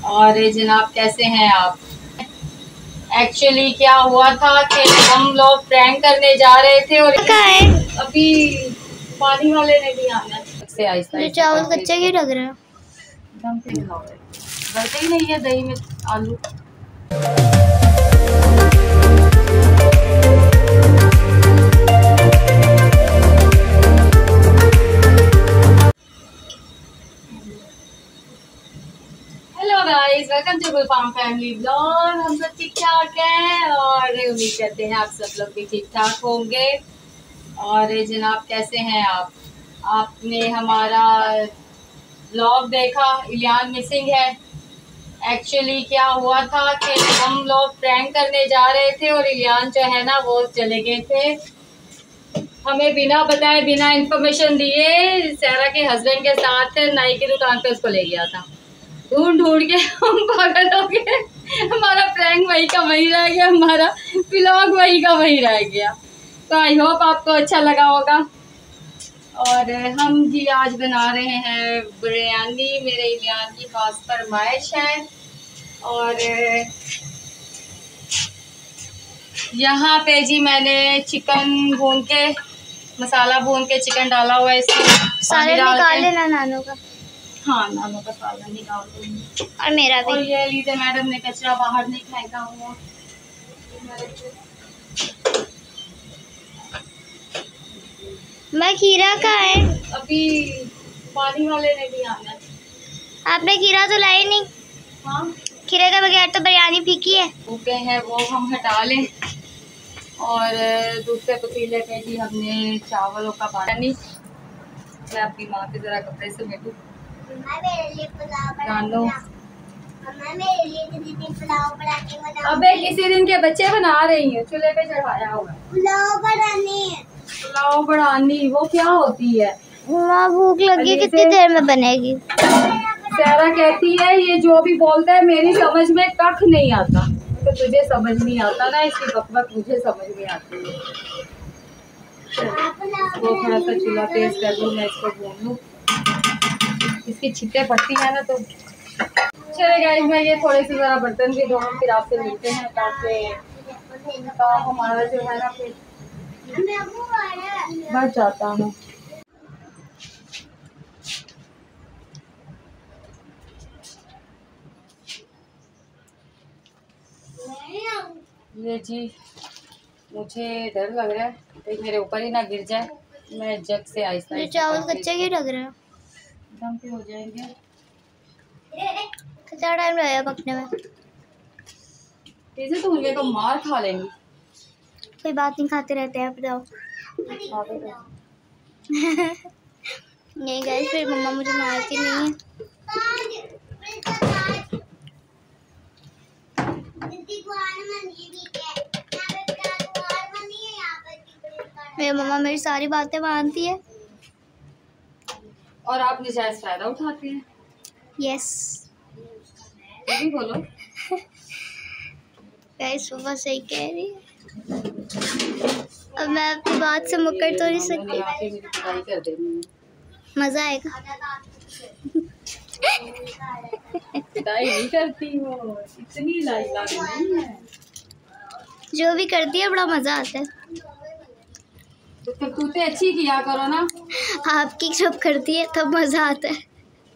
और जनाब कैसे हैं आप। एक्चुअली क्या हुआ था कि हम लोग प्रैंक करने जा रहे थे और अभी पानी वाले ने भी आना से आहिस्ता चावल कच्चे क्यों लग रहे हैं। गलते ही नहीं है दही में आलू। Welcome to Gulfam family blog. हम सब ठीक ठाक हैं और उम्मीद करते हैं आप सब लोग भी ठीक ठाक होंगे। और जनाब कैसे हैं आप। आपने हमारा ब्लॉग देखा, इलियान मिसिंग है। एक्चुअली क्या हुआ था कि हम लोग प्रैंक करने जा रहे थे और इलियान जो है ना वो चले गए थे हमें बिना बताए, बिना इंफॉर्मेशन दिए सारा के हस्बैंड के साथ नाई की दुकान पे उसको ले गया था। ढूंढ के हम पागल हो गए। हमारा प्रैंक वही का वही रह गया, हमारा व्लॉग वही का वही रह गया। तो आई होप आपको अच्छा लगा होगा। और हम जी आज बना रहे हैं बिरयानी, मेरे इलियान की खास फरमाइश है। और यहाँ पे जी मैंने चिकन भून के, मसाला भून के चिकन डाला हुआ है इसमें। सारे निकाल लेना नानों का। हाँ, नानों का सालन निकाल दूंगी और मेरा भी। और ये लीजिए मैडम ने कचरा बाहर नहीं फेंका हुआ। मैं खीरा का है। अभी पानी वाले ने भी आना है। आपने खीरा तो लाई नहीं। हाँ, खीरे के बगैर तो बिरयानी फीकी है। भूखे हैं वो हम हटा लें। और दूसरे पतीले पे जी हमने चावलों का पानी। मैं अपनी माँ के जरा कपड़े से मिलूँ। अबे किसी दिन के बच्चे बना रही हैं, चूल्हे पे चढ़ाया हुआ पुलाव बढ़ानी। वो क्या होती है? माँ भूख लगी, कितनी देर में बनेगी? सारा कहती है ये जो भी बोलता है मेरी समझ में कख नहीं आता। तो तुझे समझ नहीं आता ना, इसकी बकबक मुझे समझ में आती है। वो थोड़ा सा चूल्हा तेज कर दूँ, मैं इसको भून लूँ। इसकी छिट्टे पड़ती है ना तो चले गाइस, मैं ये थोड़े से जरा बर्तन भी धोऊं, फिर आपसे मिलते हैं ताकि हमारा जो है ना फिर बच जाता है। ये जी मुझे डर लग रहा है कहीं मेरे ऊपर ही ना गिर जाए। मैं जग से आहिस्ता चावल कच्चे क्यों लग रहे हैं? दम पे हो जाएंगे। कितना टाइम लगेगा पकने में? तेज़ी तो उनके तो मार खा लेंगी। कोई बात नहीं, खाते रहते हैं। आप बताओ। नहीं गाइस, फिर मम्मा मुझे मारती नहीं है। मेरी मम्मा मेरी सारी बातें मानती है और आप निजायज फायदा उठाते हैं। यस, ये भी बोलो। गाइस सुबह सही कह रही है। अब मैं आपकी बात से मुकर तो नहीं सकती। मजा आएगा। पिटाई नहीं करती हो, इतनी लाइलाज नहीं है। जो भी करती है बड़ा मजा आता है। तो करतूतें अच्छी किया करो ना। आपकी सब करती है तब मजा आता है।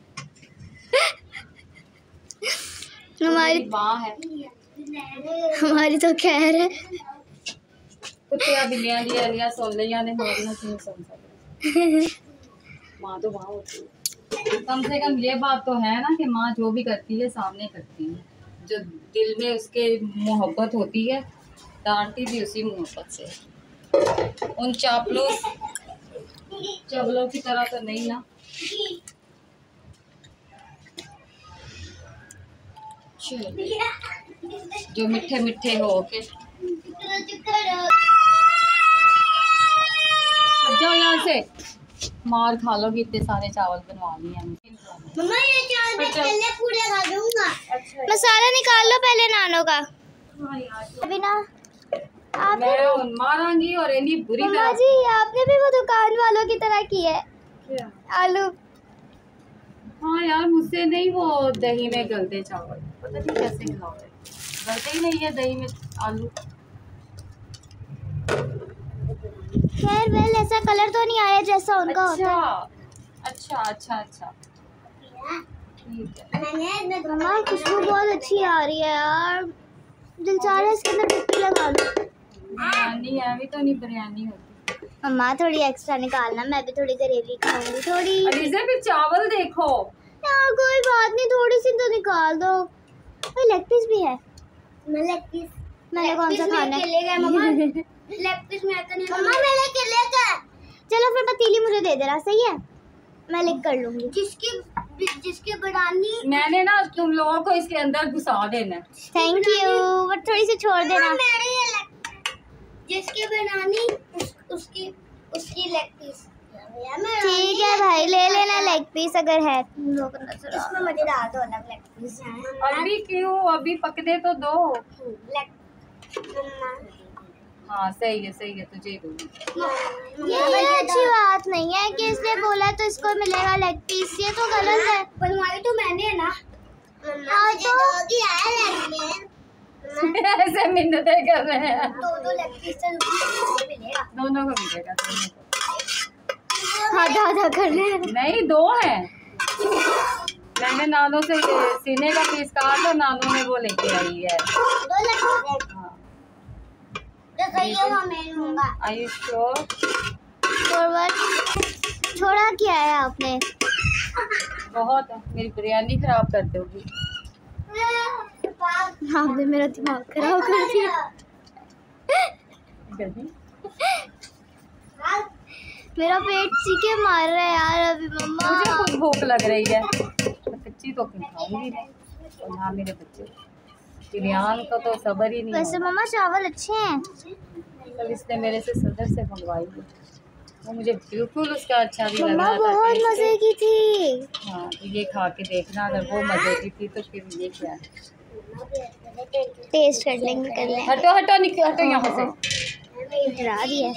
हमारी माँ है, हमारी तो खैर है। कुत्तियाँ बिल्लियाँ जी अलिया सोन लिया ने मारना क्यों सुन सकते। माँ तो माँ होती है। कम से कम ये बात तो है ना कि माँ जो भी करती है सामने करती है, जो दिल में उसके मोहब्बत होती है डांटती भी उसी मोहब्बत से। उन चापलूस चवलों की तरह तो नहीं ना। जो मीठे मीठे हो के जाओ यहाँ से, मार खा लोगी। इतने सारे चावल बनवा लिए हैं। मम्मा ये चावल पहले पूरे खा दूंगा। अच्छा, मसाला निकाल लो पहले नानों का। अभी ना आप मारांगी और इतनी बुरी मम्मा तरह। जी आपने भी वो दुकान वालों की तरह की है। क्या? आलू हाँ यार मुझसे नहीं वो दही में गलते चावल, पता नहीं कैसे खिलाते, गलते ही नहीं है दही में आलू। खैर वेल ऐसा कलर तो नहीं आया जैसा उनका होता है। अच्छा अच्छा अच्छा ठीक है। मम्मा खुशबू बहुत अच्छी आ रही है यार, दिल चाह रहा है इसके अंदर टिक्की लगा लूं। बिरयानी है, अभी तो नहीं बिरयानी होती। मम्मा थोड़ी एक्स्ट्रा निकालना, मैं भी थोड़ी ग्रेवी खाऊंगी थोड़ी। अलीज़ा फिर चावल देखो यार कोई बात नहीं, थोड़ी सी तो निकाल दो। लेग पीस भी है। लेग पीस मैंने कौन सा खाना है? लेग पीस मैं तो नहीं। मम्मा मैंने केले का। चलो फिर पतीली मुझे दे देना, सही है, मैं लिख कर लूंगी। जिसकी बिरयानी मैंने ना तुम लोगों को इसके अंदर घुसा देना। थैंक यू, बट थोड़ी सी छोड़ देना। जिसकी बिरयानी उसकी लेग पीस। ठीक है भाई, ले लेना लेग पीस अगर है। इसमें मुझे डाल दो अलग लेग पीस। अभी क्यों, अभी पकने तो दो। हाँ सही है तुझे ही दूंगी। ये अच्छी बात नहीं है कि इसने बोला तो इसको मिलेगा लेग पीस, ये तो गलत है। बनवाई तो मैंने है ना। ऐसे मिन्नतें कर रहे हैं। दो लेग पीस मिलेगा, दोनों को मिलेगा, दोनों को। आधा कर ले। नहीं दो हैं, मैंने नानों से सीने का पीस काटा, नानों ने वो लेके आई है। दो लेग पीस। हाँ तो सही है, वो मैं लूंगा। Are you sure? छोड़ा क्या है आपने? बहुत है, मेरी बिरयानी खराब कर दोगी। आपने मेरा दिमाग खराब कर दिया। मेरा पेट चीखे मार रहा है यार अभी मम्मा। मुझे खुद भूख लग रही है, कच्ची तो खाऊंगी नहीं, और हाँ मेरे बच्चे बिरयानी का तो सबर ही नहीं। वैसे मम्मा चावल अच्छे हैं। कल इसने मेरे से सदर से मंगवाई है, वो मुझे बिल्कुल उसका अच्छा नहीं लग मम्मा रहा था। बहुत मजे की थी। हाँ तो ये खा के देखना, अगर वो मजे की थी तो फिर ये क्या है। टेस्ट कर लेंगे, कर लेंगे। हटो हटो यहाँ से। डरा दिया।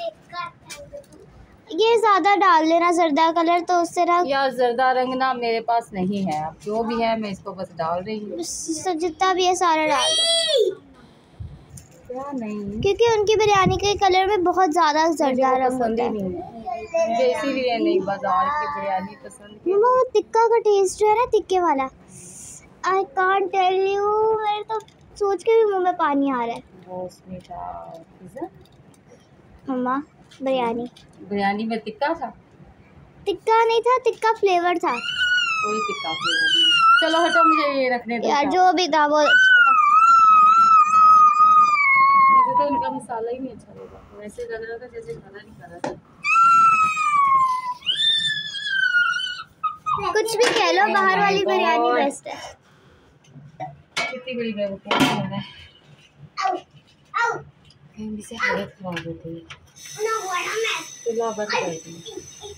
ये ज्यादा डाल लेना जर्दा कलर, तो उससे ना यार जर्दा रंग ना मेरे पास नहीं है, अब जो भी है मैं इसको बस डाल रही हूँ। जितना भी है सारा डाल दो। क्या नहीं, क्योंकि उनकी बिरयानी के कलर में बहुत ज्यादा जर्दा रंग पसंद होता ही है। नहीं है मुझे, इसीलिए नहीं बाजार की बिरयानी पसंद की। वो टिक्का का टेस्ट जो है ना, टिक्के वाला, आई कांट टेल यू, मेरे तो सोच के भी मुंह में पानी आ रहा है। वो उसमें था पिज़्ज़ा, मम्मा बिरयानी में टिक्का था। टिक्का नहीं था, टिक्का फ्लेवर था। कोई टिक्का फ्लेवर नहीं। चलो हटो, मुझे ये रखने दो यार जो भी था बहुत अच्छा था। मुझे तो इनका मसाला ही नहीं अच्छा लगा, वैसे लग रहा था जैसे खाना नहीं खा रहा था। कुछ भी कह लो, बाहर वाली बिरयानी बेस्ट है। कितनी बड़ी बेवकूफ़ है मैं, कहीं से हालत खराब हो गई। चलो बंद कर दी।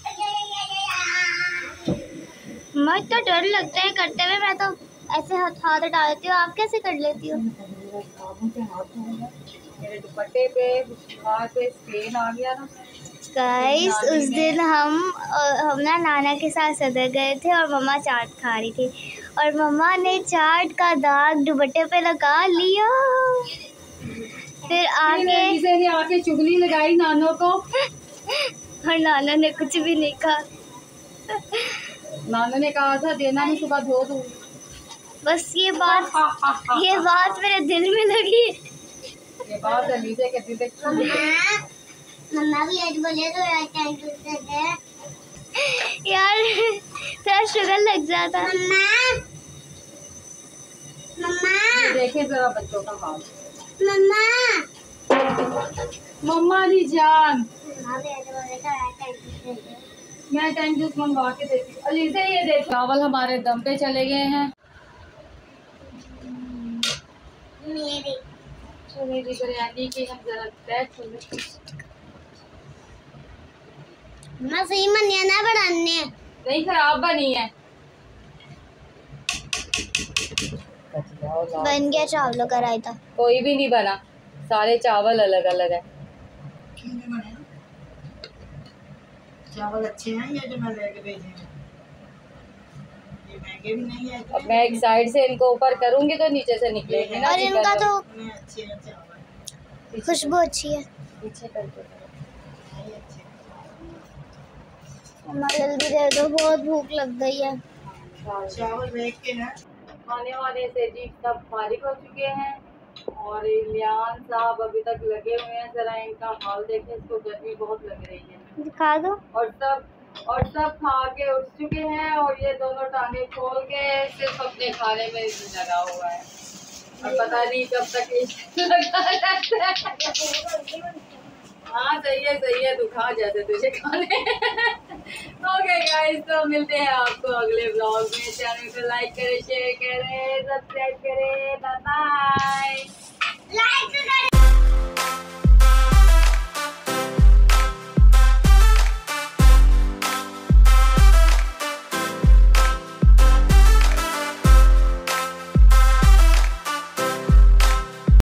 मैं तो डर लगता है करते हुए, मैं तो ऐसे हाथ डालती हूँ। आप कैसे कर लेती हो? मेरे दुपट्टे पे हाथ पे स्ट्रेन आ गया ना। गाइस उस दिन हम ना नाना के साथ सदर गए थे और मम्मा चाट खा रही थी, और मम्मा ने चाट का दाग दुपट्टे पे लगा लिया। फिर आके चुगली लगाई नानो को, और नाना ने कुछ भी नहीं कहा। नानो ने कहा था देना, मैं सुबह धो दूँ। बस ये बात मेरे दिल में लगी। ये बात अलीज़ा के दिल में मम्मा भी आज बोले तो यार थोड़ा शुगर लग जाता। मम्मा देखे जरा बच्चों का हाल। मम्मा जी जान, मैं टैंक जूस मंगवा के देती हूँ। अलीज़ा ये देख, चावल हमारे दम पे चले गए हैं। मेरी बिरयानी की हम जरा पैक खोलें। मैं सही बनी ना बनाने, नहीं खराब बनी है। बन गया चावलों का रायता। कोई भी नहीं बना, सारे चावल अलग अलग है। चावल अच्छे हैं ये जो मैं लेके भेजे हैं, ये महंगे भी नहीं है। अब मैं एक साइड से इनको ऊपर करूंगी तो नीचे से निकलेंगे ना। और इनका तो अच्छे हैं चावल। खुशबू अच्छी है। पीछे करके मम्मा जल्दी दे दो, बहुत भूख लग गई है। चावल देख के हैं। खाने वाने से जी सब फारिग हो चुके हैं और इलियान साहब अभी तक लगे हुए हैं। जरा इनका हाल देखें, इसको गर्मी बहुत लग रही है। दिखा दो। और सब खा के उठ चुके हैं और ये दोनों टांगे खोल के सिर्फ अपने खाने में लगा हुआ है और पता नहीं कब तक लगा रहता है। हाँ सही है तू खा जैसे तुझे खाने। ओके गाइस, तो मिलते हैं आपको अगले ब्लॉग में। चैनल को लाइक करें, शेयर करें, सब्सक्राइब करें। Bye bye.